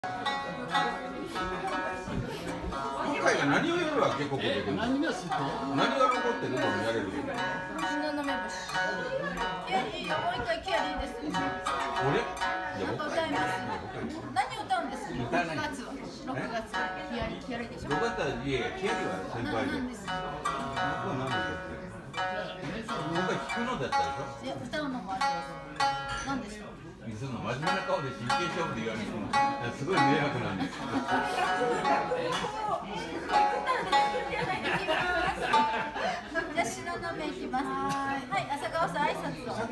今回が何をやるわけ、ここで。 何がすると？ 何が残ってるのもやれるよ。 東雲節。キャリー、もう一回キャリーです。 これ？いや、 歌います。何歌うんですか？6月は。6月はキャリーでしょ。 6月は、いや、キャリーは先輩で。 何ですか？ 僕は何ですか？僕は聞くのだったでしょ。 いや、歌うのもあります。何ですか？ 真面目な顔で真剣勝負で言われてもすごい迷惑なんです。 じゃあ東雲行きます。はい、浅川さん挨拶を。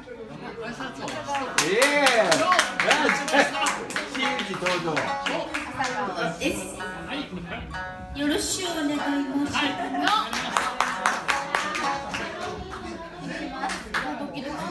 新規登場。 浅川です。よろしくお願いします。行きます。ドキドキ。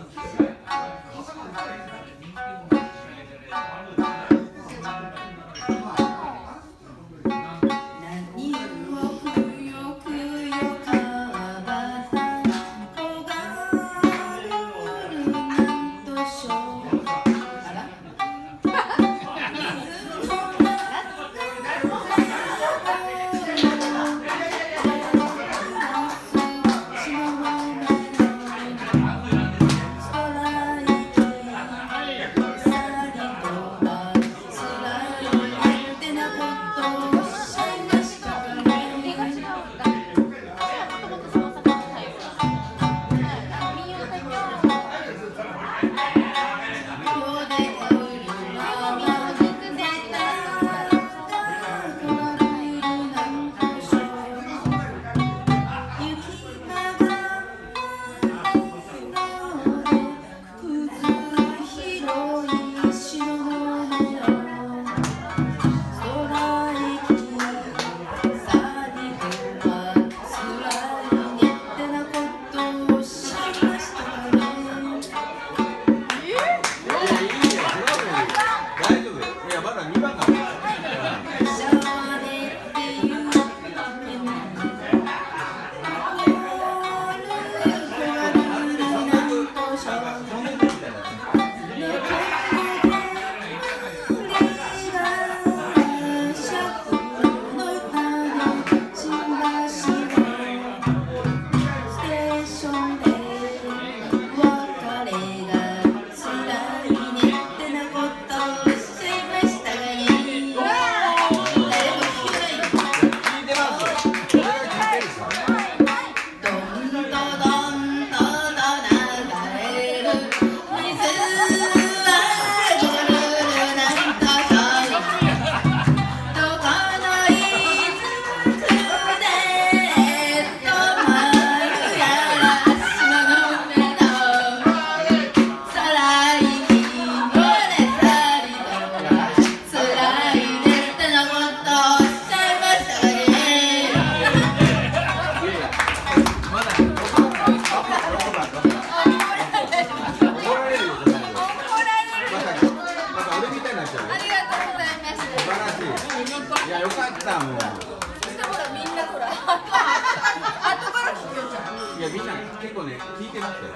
いやみんな結構ね聞いてましたよ。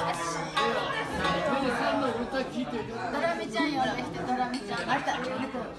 ドラミちゃん呼んできて、ドラミちゃん。あれだ。